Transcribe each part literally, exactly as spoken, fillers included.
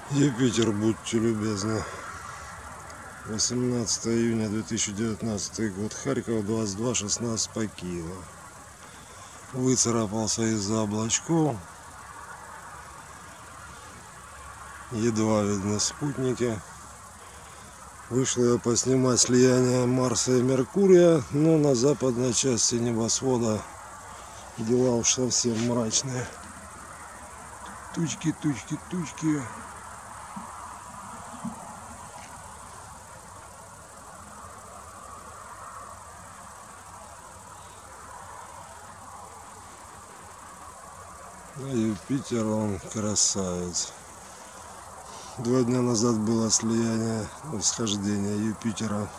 Юпитер, будьте любезны. восемнадцатое июня две тысячи девятнадцатый год. Харьков, двадцать два шестнадцать по кило. Выцарапался из-за облачков. Едва видны спутники. Вышло я поснимать слияние Марса и Меркурия, но на западной части небосвода дела уж совсем мрачные. Тучки, тучки, тучки. А Юпитер, он красавец. Два дня назад было слияние, восхождение Юпитера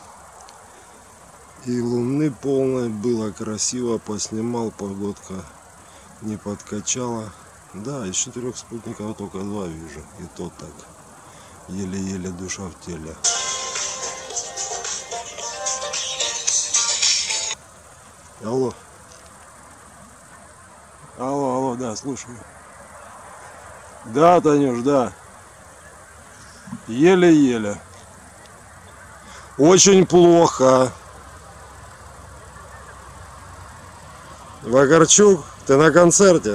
и Луны полной. Было красиво, поснимал, погодка не подкачала. Да, из четырех спутников только два вижу, и то так, еле-еле душа в теле. Алло. Алло, алло, да, слушаю. Да, Танюш, да. Еле-еле. Очень плохо. Вакарчук, ты на концерте?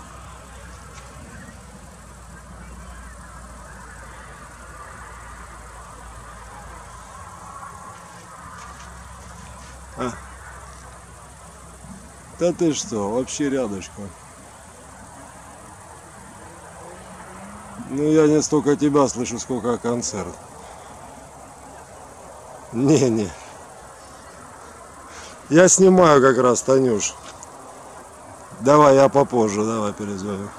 А? Да ты что, вообще рядышком. Ну я не столько тебя слышу, сколько концерт. Не-не. Я снимаю как раз, Танюш. Давай, я попозже, давай перезвоню.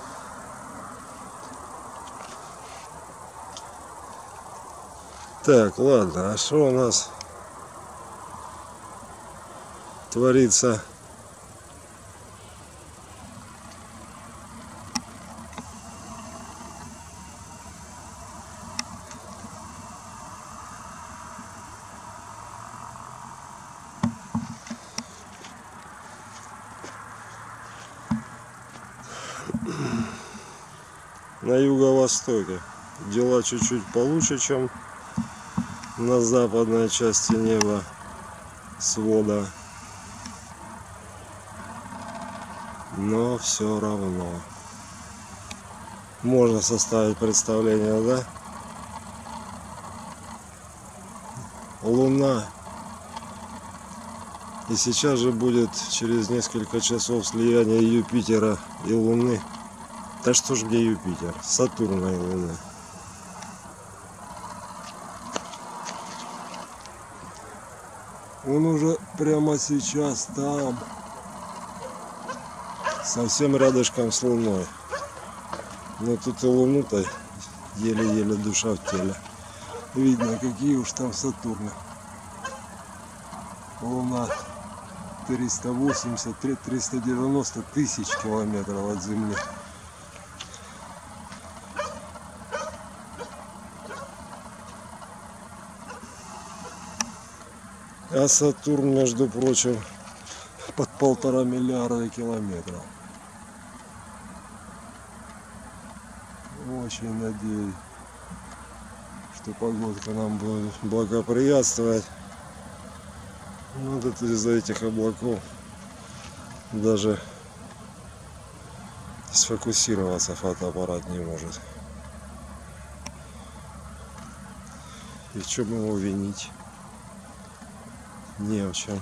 Так, ладно, а что у нас творится? На юго-востоке дела чуть-чуть получше, чем на западной части неба свода, но все равно можно составить представление, да? Луна, и сейчас же будет через несколько часов слияние Юпитера и Луны. Да что ж где Юпитер? Сатурна и Луна. Он уже прямо сейчас там. Совсем рядышком с Луной. Но тут и Луну-то еле-еле душа в теле. Видно, какие уж там Сатурны. Луна триста восемьдесят — триста девяносто тысяч километров от Земли. А Сатурн, между прочим, под полтора миллиарда километров. Очень надеюсь, что погодка нам будет благоприятствовать. Ну, вот из-за этих облаков даже сфокусироваться фотоаппарат не может. И в чем его винить? Не в чем.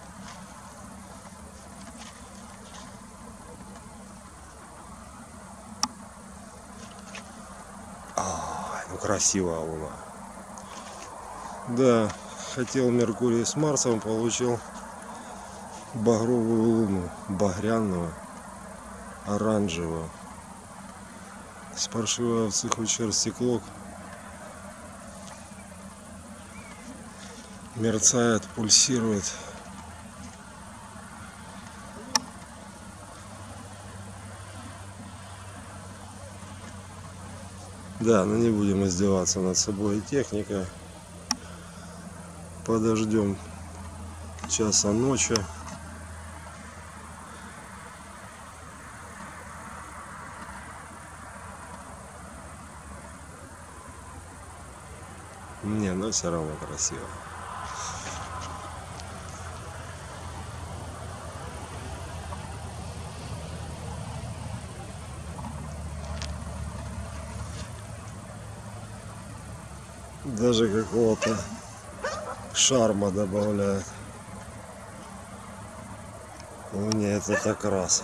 А, ну красивая Луна. Да, хотел Меркурий с Марсом, получил багровую Луну, багряную, оранжевую. С паршивой овцы хоть шерсти клок. Мерцает, пульсирует. Да, но не будем издеваться над собой и техникой. Подождем часа ночи. Не, но все равно красиво. Даже какого-то шарма добавляет. Мне это так раз.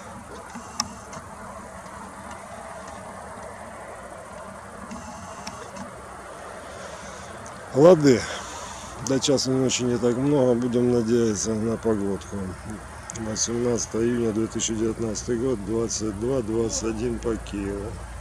Лады. До часу ночи не так много. Будем надеяться на погодку. восемнадцатое июня две тысячи девятнадцатый год, двадцать два двадцать один по Киеву.